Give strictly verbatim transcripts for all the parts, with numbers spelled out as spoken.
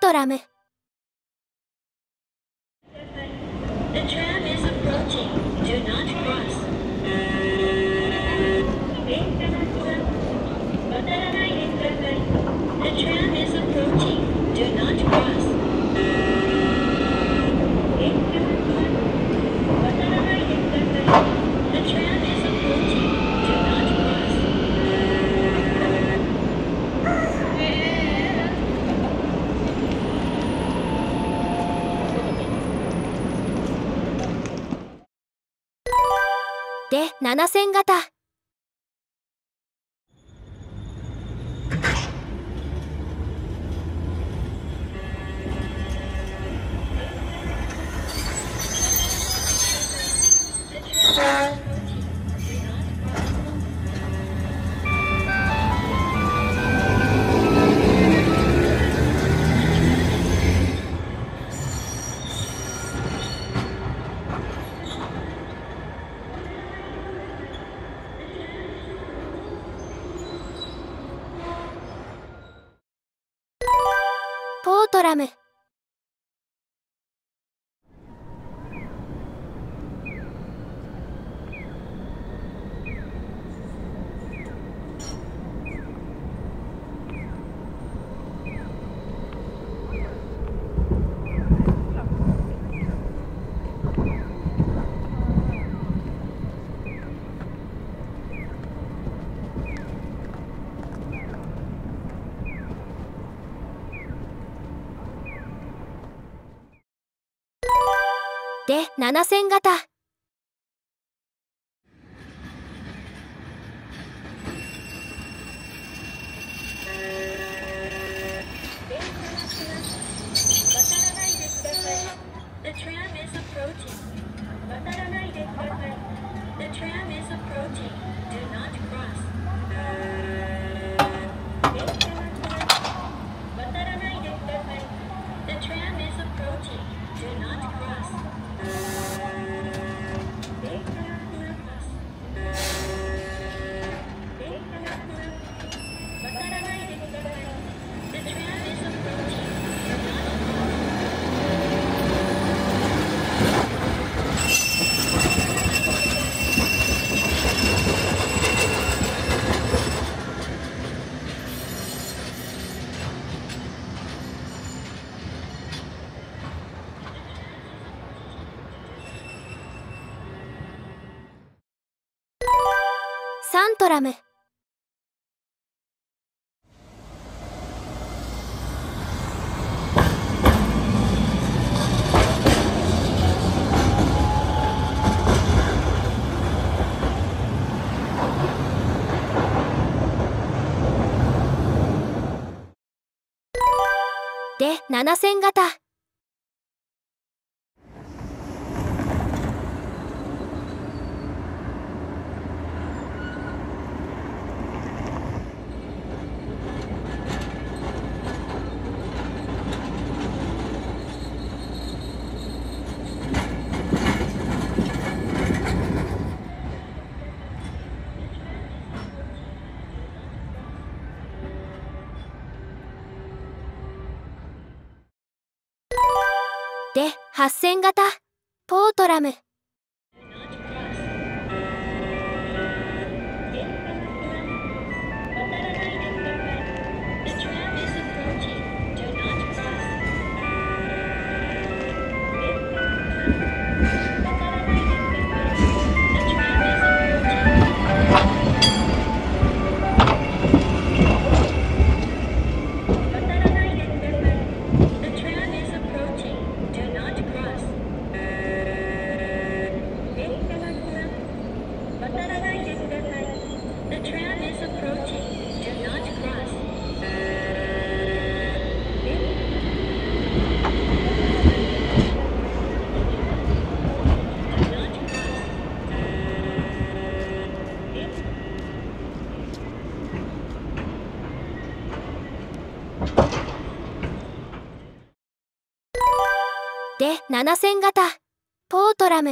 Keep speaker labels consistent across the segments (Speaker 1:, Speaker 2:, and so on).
Speaker 1: トラム。
Speaker 2: The tram is approaching. Do not cross. 渡らないでください。The tram is approaching. Do not cross. 渡らないでください。The tram is approaching. Do not cross.
Speaker 1: で、ななせん型。ポートラム。で、ななせん型。
Speaker 2: The tram is approaching. 渡らないでください。The tram is approaching. Do not cross. 渡らないでください。The tram is approaching. Do not cross. 渡らないでください。The tram is approaching. Do not cross.
Speaker 1: サントラム。で、ななせん型。で、はっせん型。ポートラム。で、ななせん型。ポートラム。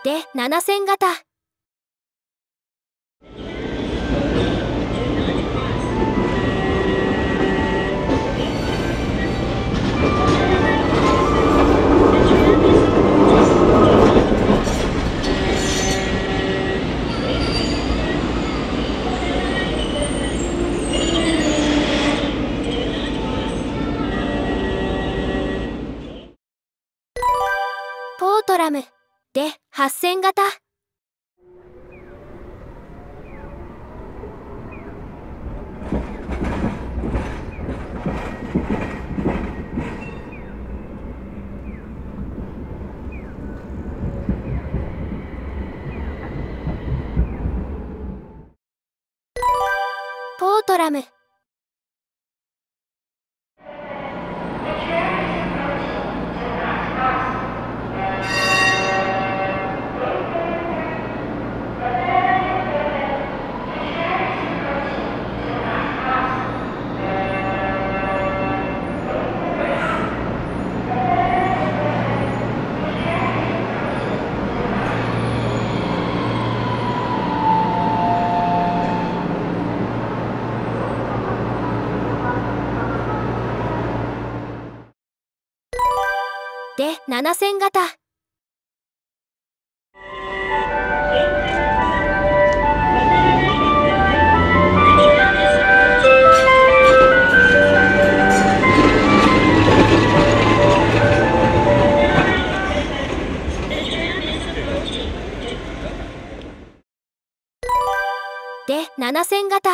Speaker 1: で、ななせん型。ポートラムで、はっせん型。ポートラム。で、ななせん型。で、ななせん型。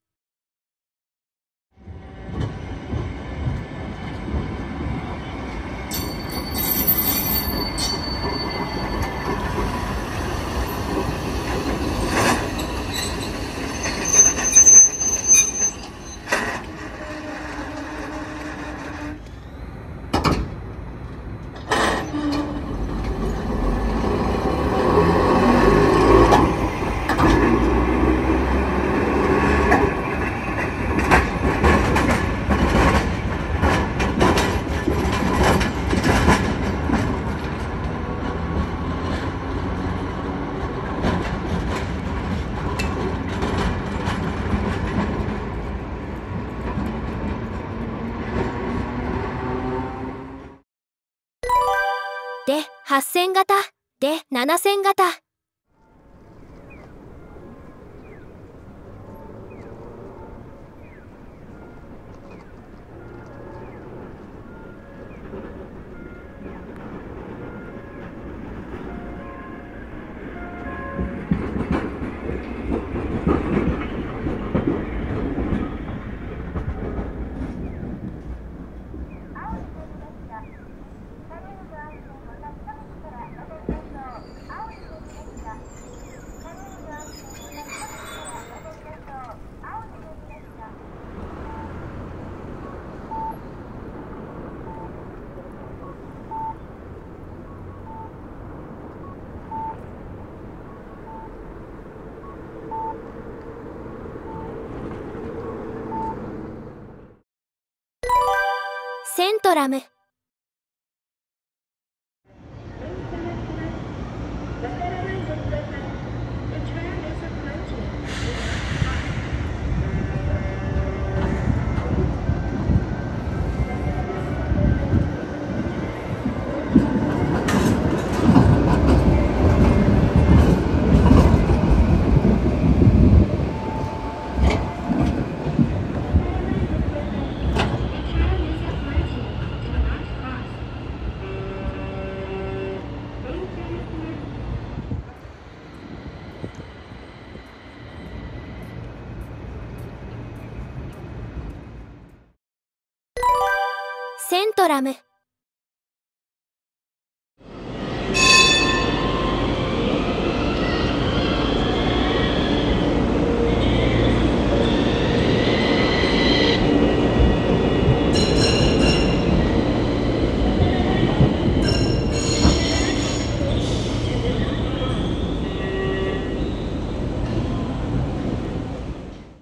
Speaker 1: で、はっせん型。で、ななせん型。セントラム。セントラム。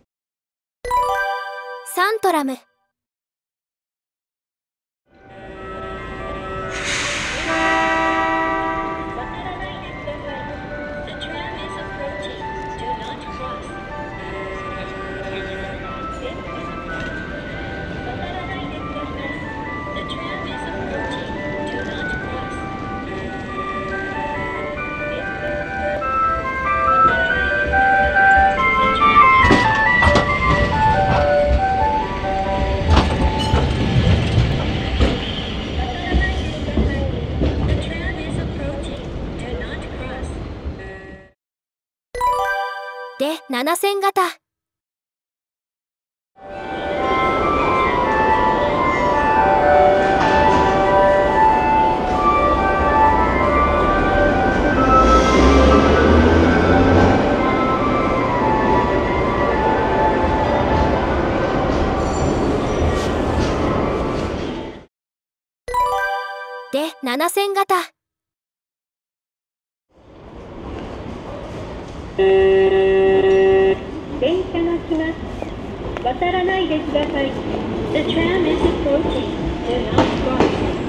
Speaker 1: サントラム。 ななせん型。で、ななせん型。
Speaker 2: 電車が来ます。渡らないでください。The tram is approaching. Do not cross.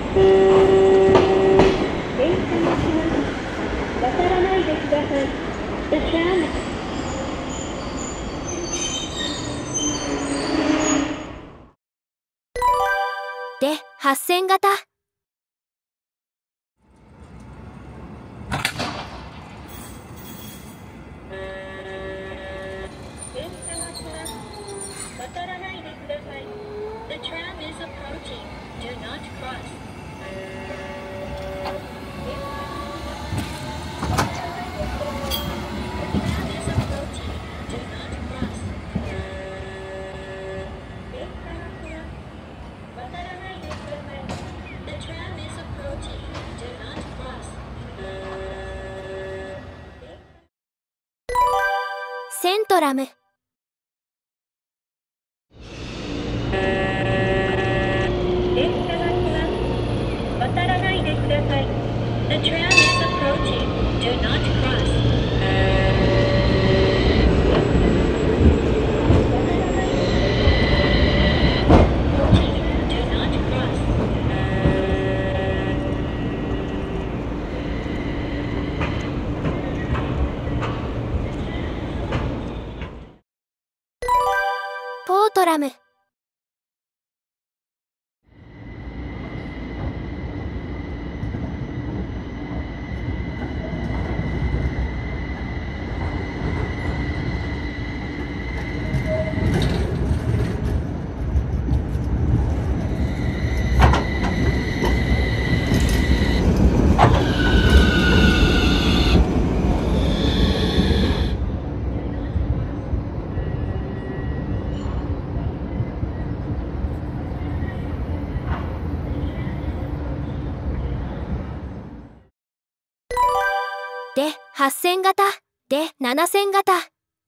Speaker 2: 電車が来ます。渡らないでください。The tram is
Speaker 1: で、はっせん型。
Speaker 2: 電車が来ます。渡らないでください。The tram is approaching. Do not cross.
Speaker 1: セントラム。
Speaker 2: 電車が来ます。渡らないでください。The tram is approaching. Do not cross.
Speaker 1: ポートラム。で、はっせん型。で、ななせん型。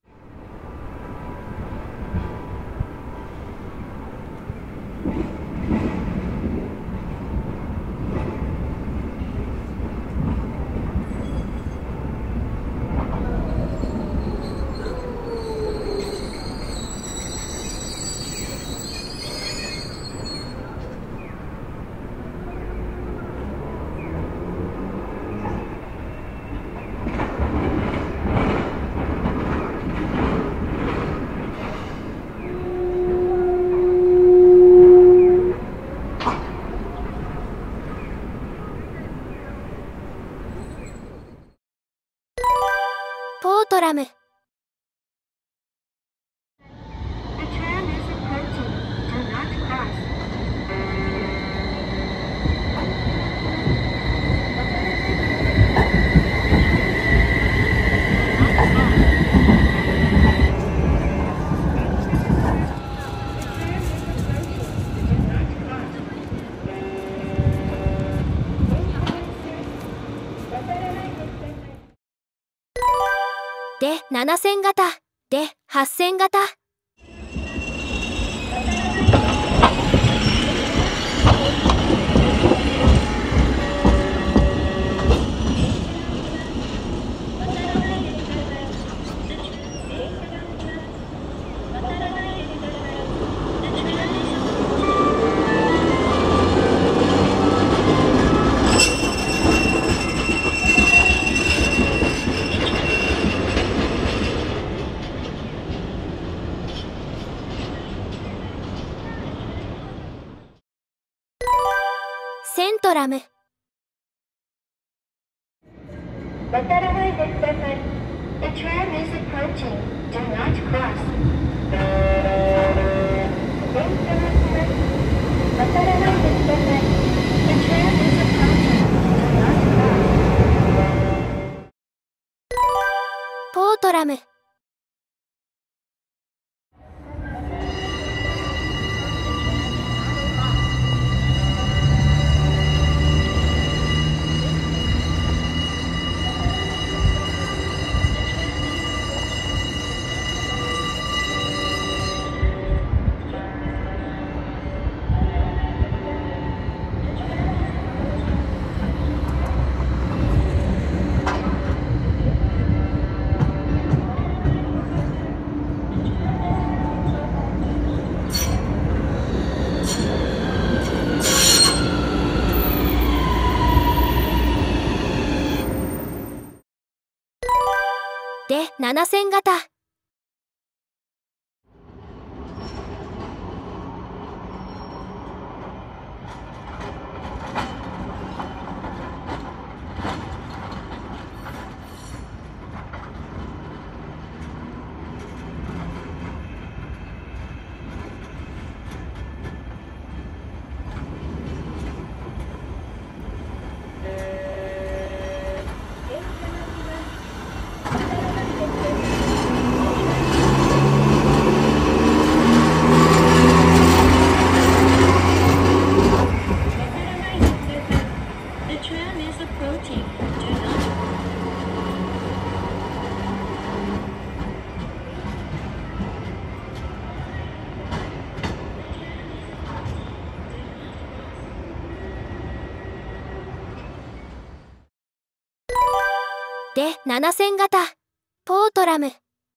Speaker 1: ポートラム。
Speaker 2: The tram is approaching. Do not cross.
Speaker 1: で、ななせん型。で、はっせん型。セントラム。
Speaker 2: 渡らないでください。The tram is approaching. Do not cross. 電車が来ます。渡らないでください。The tram is approaching. Do not cross.
Speaker 1: ポートラム。 で、ななせん型。
Speaker 2: The tram is approaching. Do not.
Speaker 1: で、ななせん型。ポートラム。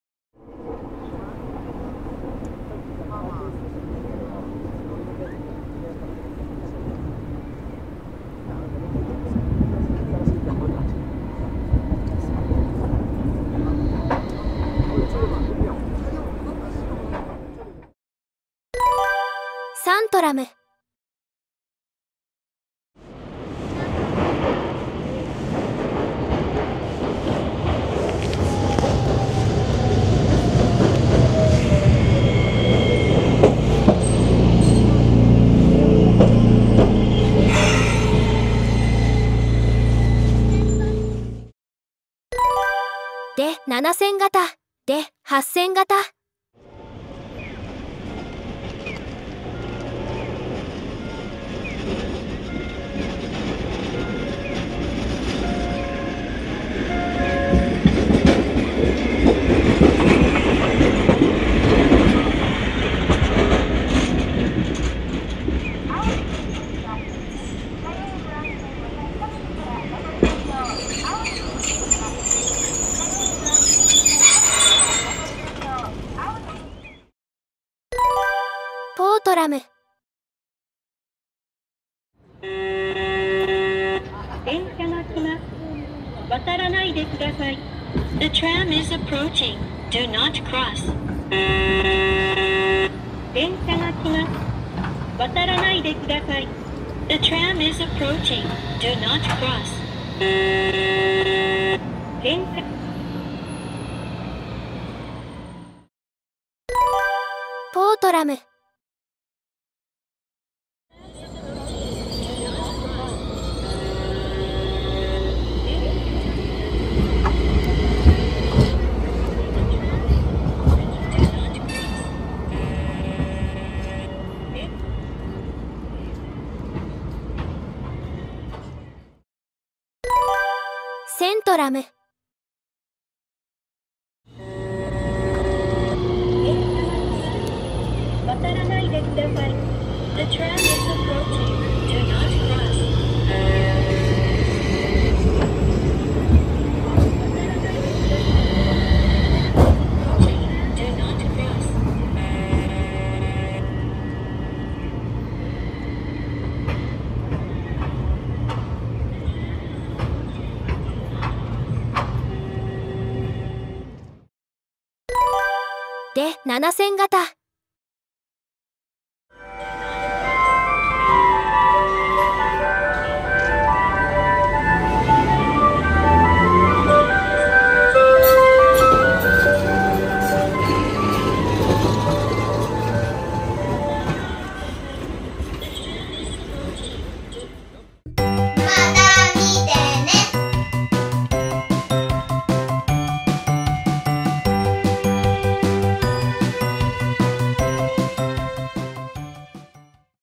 Speaker 1: サントラム。で、ななせん型。で、はっせん型。ポートラム。
Speaker 2: 電車が来ます。渡らないでください。The tram is approaching. Do not cross. 電車が来ます。渡らないでください。The tram is approaching. Do not cross. 電車
Speaker 1: ポートラム。セントラム。
Speaker 2: 渡らないでください。The tram is approaching. Do not cross.
Speaker 1: で、ななせん型。